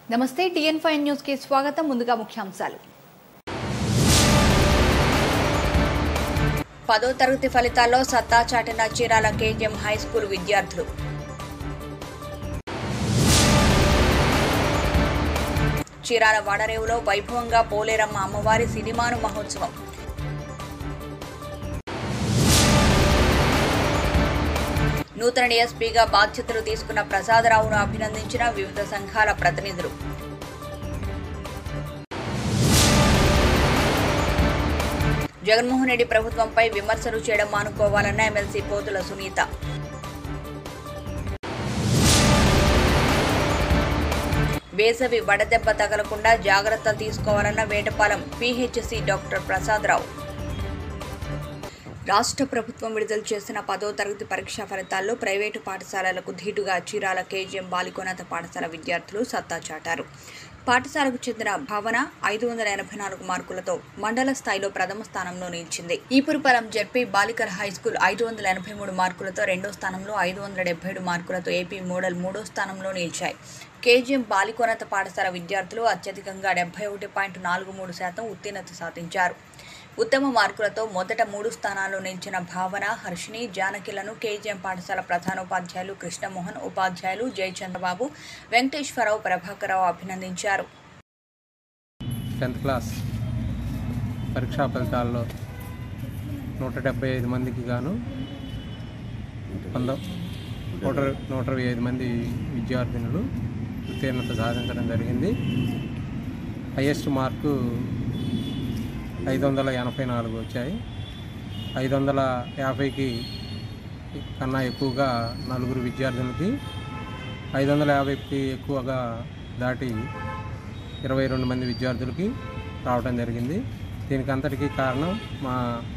నమస్తే TN5 news కి స్వాగతం. ముందుగా ముఖ్యాంశాలు. 10వ తరగతి ఫలితాల్లో సత్తా చాటిన చీరాల KGM హై స్కూల్ విద్యార్థులు. చీరాల వాడరేవులో వైభవంగా పోలేరమ్మ అమ్మవారి సిరిమాను మహోత్సవం. నూతన DSPగా బాధ్యతలు తీసుకున్న ప్రసాదరావును అభినందించిన వివిధ సంఘాల ప్రతినిధులు. జగన్మోహన్ రెడ్డి ప్రభుత్వంపై విమర్శలు చేయడం మానుకోవాలన్న ఎమ్మెల్సీ పోతుల సునీత. వేసవి వడదెబ్బ తగలకుండా జాగ్రత్తలు తీసుకోవాలన్న వేటపాలెం PHC డాక్టర్ ప్రసాదరావు. రాష్ట్ర ప్రభుత్వం విడుదల చేసిన 10వ తరగతి పరీక్షా ఫలితాల్లో ప్రైవేటు పాఠశాలలకు ధీటుగా చీరాల KGM బాలికోన్నత పాఠశాల విద్యార్థులు సత్తా చాటారు. పాఠశాలకు చెందిన భావన 584 మార్కులతో మండల స్థాయిలో ప్రథమ స్థానంలో నిలిచింది. ఈపురపాలెం జెడ్పీ బాలికల హైస్కూల్ 583 మార్కులతో రెండో స్థానంలో, 577 మార్కులతో ఏపీ మోడల్ మూడో స్థానంలో నిలిచాయి. KGM బాలికోన్నత పాఠశాల విద్యార్థులు అత్యధికంగా 71.43% ఉత్తీర్ణత సాధించారు. ఉత్తమ మార్కులతో మొదట 3 స్థానాల్లో నిలిచిన భావన, హర్షిని, జానకిలను KGM పాఠశాల ప్రధానోపాధ్యాయులు కృష్ణమోహన్, ఉపాధ్యాయులు జయచంద్రబాబు, వెంకటేశ్వరరావు, ప్రభాకరరావు అభినందించారు. 10th క్లాస్ పరీక్షా ఫలితాల్లో 175 మందికి గాను 125 మంది విద్యార్థినులు ఉత్తీర్ణత సాధించడం జరిగింది. హైయెస్ట్ మార్కు 584 వచ్చాయి. 550కి కన్నా ఎక్కువగా 4 విద్యార్థులకి, 550కి ఎక్కువగా దాటి 22 మంది విద్యార్థులకి రావడం జరిగింది. దీనికి అంతటికీ కారణం మా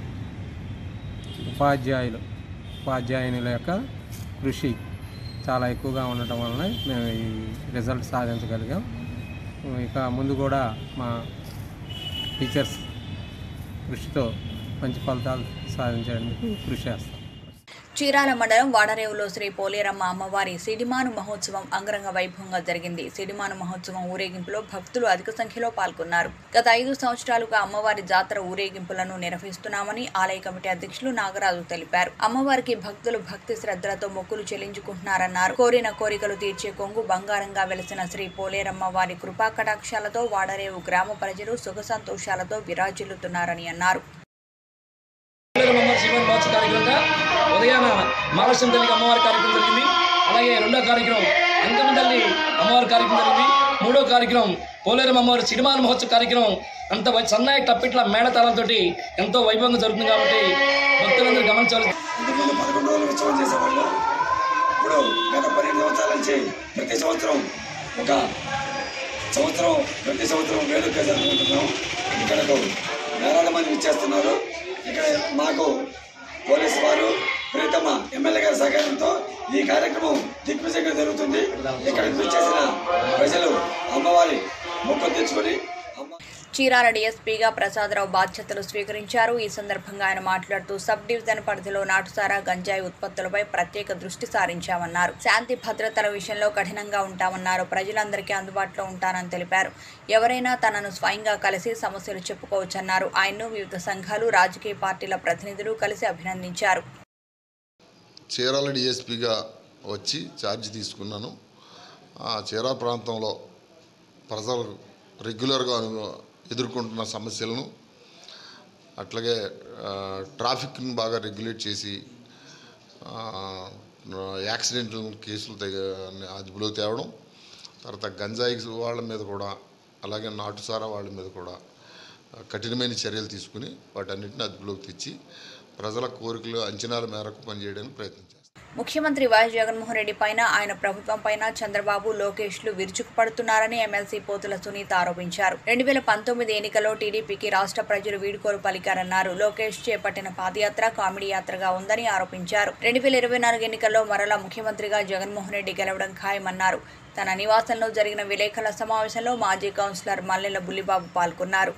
ఉపాధ్యాయునుల యొక్క కృషి చాలా ఎక్కువగా ఉండటం వలన మేము ఈ రిజల్ట్ సాధించగలిగాం. ఇక ముందు కూడా మా టీచర్స్ కృషితో మంచి ఫలితాలు సాధించడానికి కృషి చేస్తాం. చీరాల మండలం వాడరేవులో శ్రీ పోలేరమ్మ అమ్మవారి సిడిమాను మహోత్సవం అంగరంగ వైభవంగా జరిగింది. సిడిమాను మహోత్సవం ఊరేగింపులో భక్తులు అధిక సంఖ్యలో పాల్గొన్నారు. గత 5 సంవత్సరాలుగా అమ్మవారి జాతర ఊరేగింపులను నిర్వహిస్తున్నామని ఆలయ కమిటీ అధ్యక్షులు నాగరాజు తెలిపారు. అమ్మవారికి భక్తులు భక్తి శ్రద్ధలతో మొక్కులు చెల్లించుకుంటున్నారన్నారు. కోరిన కోరికలు తీర్చే కొంగు బంగారంగా వెలిసిన శ్రీ పోలేరమ్మ వారి కృపా కటాక్షాలతో వాడరేవు గ్రామ ప్రజలు సుఖ సంతోషాలతో విరాజిల్లుతున్నారని అన్నారు. ఉదయాన మహాలక్ష్మి తల్లికి అమ్మవారి కార్యక్రమం జరిగింది. అలాగే రెండో కార్యక్రమం అంకమ్మ తల్లి అమ్మవారి కార్యక్రమం జరిగింది. మూడో కార్యక్రమం పోలేరమ్మ అమ్మవారి సిరిమాను మహోత్సవ కార్యక్రమం అంత సన్నాయి టప్పిట్ల మేళతాళంతో ఎంతో వైభవంగా జరుగుతుంది. కాబట్టి భక్తులందరూ గమనించాలి. ఇంతకుముందు 11 రోజులు ఉత్సవం చేసేవాళ్ళు. ఇప్పుడు గత 12 సంవత్సరాల నుంచి ప్రతి సంవత్సరం వేడుకగా జరుపుకుంటున్నాం. ఇక్కడకు వేలాది మంది ఇచ్చేస్తున్నారు. ఇక్కడ మాకు పోలీసు వారు ప్రీతమ ఎమ్మెల్యే గారి సహకారంతో ఈ కార్యక్రమం దిగ్విజయంగా జరుగుతుంది. ఇక్కడికి వచ్చేసిన ప్రజలు అమ్మవారి మొక్కు తెచ్చుకొని చీరాల DSPగా ప్రసాదరావు బాధ్యతలు స్వీకరించారు. ఈ సందర్భంగా ఆయన మాట్లాడుతూ సబ్ డివిజన్ పరిధిలో నాటుసారా, గంజాయి ఉత్పత్తులపై ప్రత్యేక దృష్టి సారించామన్నారు. శాంతి భద్రతల విషయంలో కఠినంగా ఉంటామన్నారు. ప్రజలందరికీ అందుబాటులో ఉంటానని తెలిపారు. ఎవరైనా తనను స్వయంగా కలిసి సమస్యలు చెప్పుకోవచ్చన్నారు. ఆయన్ను వివిధ సంఘాలు, రాజకీయ పార్టీల ప్రతినిధులు కలిసి అభినందించారు. చీరాల DSPగా వచ్చి ఛార్జ్ తీసుకున్నాను. చీరాల ప్రాంతంలో ప్రజలు రెగ్యులర్గా ఎదుర్కొంటున్న సమస్యలను, అట్లాగే ట్రాఫిక్ని బాగా రెగ్యులేట్ చేసి యాక్సిడెంటల్ కేసులు అదుపులోకి తేవడం, తర్వాత గంజాయి వాళ్ళ మీద కూడా, అలాగే నాటుసారా వాళ్ళ మీద కూడా కఠినమైన చర్యలు తీసుకుని వాటన్నిటిని అదుపులోకి తెచ్చి ప్రజల కోరికలు అంచనాల మేరకు పనిచేయడానికి ప్రయత్నించారు. ముఖ్యమంత్రి వైఎస్ జగన్మోహన్ రెడ్డి పైన, ఆయన ప్రభుత్వం పైన చంద్రబాబు, లోకేష్లు విరుచుకుపడుతున్నారని ఎమ్మెల్సీ పోతుల సునీత ఆరోపించారు. 2019 ఎన్నికల్లో టీడీపీకి రాష్ట్ర ప్రజలు వీడ్కోలు పలికారన్నారు. లోకేష్ చేపట్టిన పాదయాత్ర కామెడీ యాత్రగా ఉందని ఆరోపించారు. 2024 ఎన్నికల్లో మరలా ముఖ్యమంత్రిగా జగన్మోహన్ రెడ్డి గెలవడం ఖాయమన్నారు. తన నివాసంలో జరిగిన విలేకరుల సమావేశంలో మాజీ కౌన్సిలర్ మల్లెల బుల్లిబాబు పాల్గొన్నారు.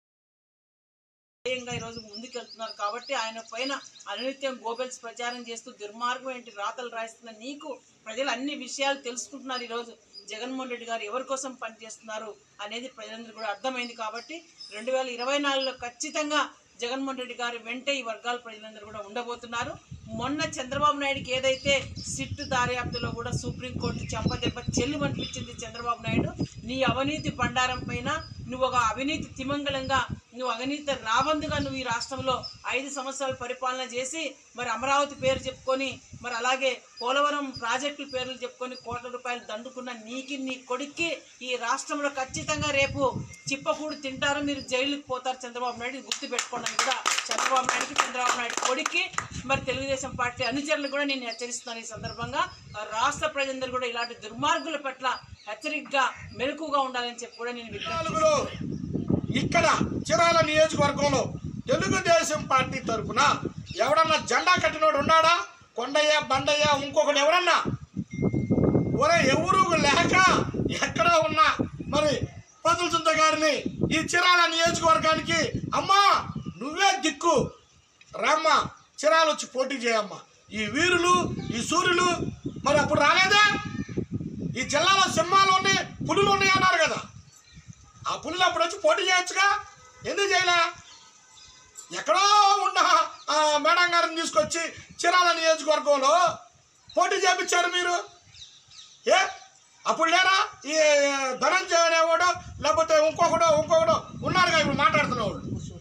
ఈరోజు ముందుకెళ్తున్నారు కాబట్టి ఆయన పైన అనునిత్యం గోబెల్స్ ప్రచారం చేస్తూ దుర్మార్గం ఏంటి రాతలు రాయిస్తున్న నీకు ప్రజలు అన్ని విషయాలు తెలుసుకుంటున్నారు. ఈరోజు జగన్మోహన్ రెడ్డి గారు ఎవరి కోసం పనిచేస్తున్నారు అనేది ప్రజలందరూ కూడా అర్థమైంది. కాబట్టి 2024లో ఖచ్చితంగా జగన్మోహన్ రెడ్డి గారు వెంటే ఈ వర్గాల ప్రజలందరూ కూడా ఉండబోతున్నారు. మొన్న చంద్రబాబు నాయుడుకి ఏదైతే సిట్టు దర్యాప్తులో కూడా సుప్రీంకోర్టు చెంపదెబ్బ చెల్లు అనిపించింది చంద్రబాబు నాయుడు, నీ అవినీతి బండారం పైన నువ్వు ఒక అవినీతి తిమంగళంగా, నువ్వు అవినీతి రాబందుగా నువ్వు ఈ రాష్ట్రంలో 5 సంవత్సరాలు పరిపాలన చేసి మరి అమరావతి పేరు చెప్పుకొని మరి అలాగే పోలవరం ప్రాజెక్టుల పేర్లు చెప్పుకొని కోట్ల రూపాయలు దండుకున్న నీకి, నీ కొడుక్కి ఈ రాష్ట్రంలో ఖచ్చితంగా రేపు చిప్పకూడు తింటారు, మీరు జైలుకి పోతారు చంద్రబాబు నాయుడు, గుర్తు పెట్టుకోవడానికి కూడా చంద్రబాబు నాయుడుకి, చంద్రబాబు నాయుడు కొడుక్కి మరి తెలుగుదేశం పార్టీ అనుచరులు కూడా నేను హెచ్చరిస్తున్నాను. ఈ సందర్భంగా రాష్ట్ర ప్రజలందరూ కూడా ఇలాంటి దుర్మార్గుల పట్ల హెచ్చరికగా మెలకుగా ఉండాలని చెప్పి కూడా నేను విజ్ఞప్తి. ఇక్కడ చీరాల నియోజకవర్గంలో తెలుగుదేశం పార్టీ తరఫున ఎవడన్నా జెండా కట్టినోడు ఉన్నాడా? కొండయ్య, బండయ్య, ఇంకొకటి ఎవరన్నా ఎవరు లేక ఎక్కడ ఉన్నా మరి పదుల సుంద గారిని ఈ చీరాల నియోజకవర్గానికి అమ్మా నువ్వే దిక్కు రామ్మ, చీరాలు వచ్చి పోటీ చేయమ్మా, ఈ వీరులు, ఈ సూర్యులు మరి అప్పుడు రాలేదా? ఈ జిల్లాలో సింహాలు ఉన్నాయి, పులులు ఉన్నాయి అన్నారు కదా, ఆ పులులు అప్పుడు వచ్చి పోటీ చేయొచ్చుగా, ఎందుకు చేయలే? ఎక్కడో ఉన్న మేడం గారిని తీసుకొచ్చి చీరాల నియోజకవర్గంలో పోటీ చేయించారు మీరు. అప్పుడు లేరా ఈ ధనంజయ అనేవాడు, లేకపోతే ఇంకొకడు ఉన్నారుగా ఇప్పుడు మాట్లాడుతున్నవాడు.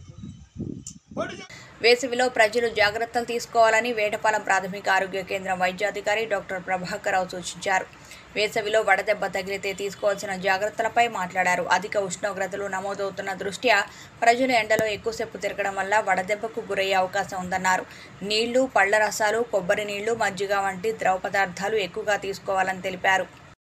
వేసవిలో ప్రజలు జాగ్రత్తలు తీసుకోవాలని వేటపాలెం ప్రాథమిక ఆరోగ్య కేంద్రం వైద్యాధికారి డాక్టర్ ప్రభాకర్ రావు సూచించారు. వేసవిలో వడదెబ్బ తగిలితే తీసుకోవాల్సిన జాగ్రత్తలపై మాట్లాడారు. అధిక ఉష్ణోగ్రతలు నమోదవుతున్న దృష్ట్యా ప్రజలు ఎండలో ఎక్కువసేపు తిరగడం వల్ల వడదెబ్బకు గురయ్యే అవకాశం ఉందన్నారు. నీళ్లు, పళ్ల రసాలు, కొబ్బరి నీళ్లు, మజ్జిగ వంటి ద్రవ పదార్థాలు ఎక్కువగా తీసుకోవాలని తెలిపారు.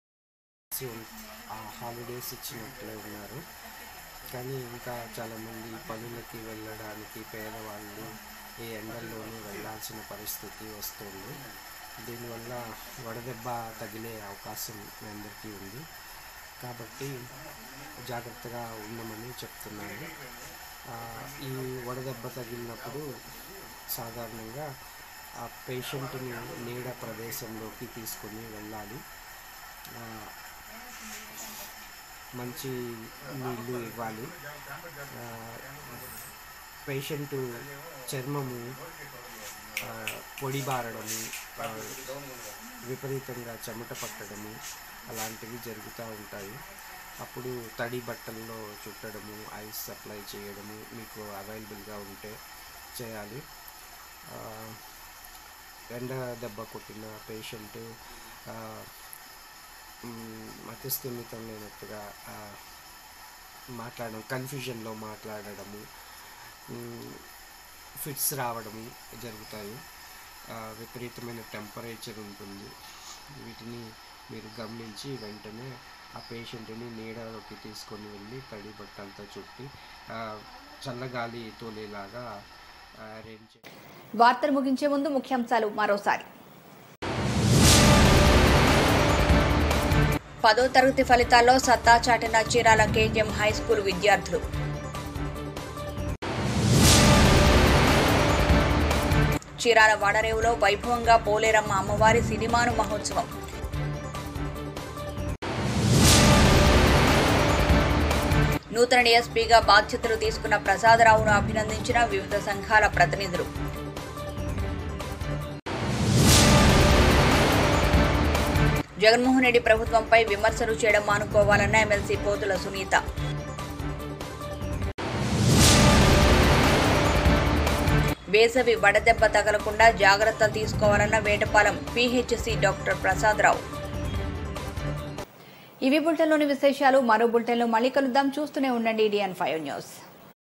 హాలిడేస్ ఇచ్చినట్లే ఉన్నారు, కానీ ఇంకా చాలామంది పనులకి వెళ్ళడానికి పేదవాళ్ళు ఈ ఎండల్లోనే వెళ్ళాల్సిన పరిస్థితి వస్తుంది. దీనివల్ల వడదెబ్బ తగిలే అవకాశం అందరికీ ఉంది. కాబట్టి జాగ్రత్తగా ఉండమని చెప్తున్నాను. ఈ వడదెబ్బ తగిలినప్పుడు సాధారణంగా ఆ పేషెంట్ని నీడ ప్రదేశంలోకి తీసుకొని వెళ్ళాలి. మంచి నీళ్ళు ఇవ్వాలి. పేషెంటు చర్మము పొడిబారడము, విపరీతంగా చెమట పట్టడము అలాంటివి జరుగుతూ ఉంటాయి. అప్పుడు తడి బట్టల్లో చుట్టడము, ఐస్ సప్లై చేయడము మీకు అవైలబుల్గా ఉంటే చేయాలి. ఎండ దెబ్బ కొట్టిన పేషెంట్ మతిస్థిమితం లేనట్టుగా మాట్లాడడం, కన్ఫ్యూజన్లో మాట్లాడడము, ఫిట్స్ రావడము జరుగుతాయి. విపరీతమైన టెంపరేచర్ ఉంటుంది. వీటిని మీరు గమనించి వెంటనే ఆ పేషెంట్ని నీడలోకి తీసుకొని వెళ్ళి తడి బట్టలతో చుట్టి చల్లగాలి తోలేలాగా అరేంజ్ చేయాలి. వార్తలు ముగించే ముందు ముఖ్యాంశాలు మరోసారి. 10వ తరగతి ఫలితాల్లో సత్తా చాటిన చీరాల కేజీఎం హైస్కూల్ విద్యార్థులు. చీరాల వాడరేవులో వైభవంగా పోలేరమ్మ అమ్మవారి సిరిమాను మహోత్సవం. నూతన డీఎస్పీగా బాధ్యతలు తీసుకున్న ప్రసాదరావును అభినందించిన వివిధ సంఘాల ప్రతినిధులు. జగన్మోహన్ రెడ్డి ప్రభుత్వంపై విమర్శలు చేయడం మానుకోవాలన్న ఎమ్మెల్సీ పోతుల సునీత. వేసవి వడదెబ్బ తగలకుండా జాగ్రత్తలు తీసుకోవాలన్న వేటపాలెం పీహెచ్సీ డాక్టర్ ప్రసాదరావు. ఇవి బులెటిన్లోని విశేషాలు. మరో బులెటిన్లో మళ్ళీ కలుద్దాం. చూస్తూనే ఉండండి DN5 న్యూస్.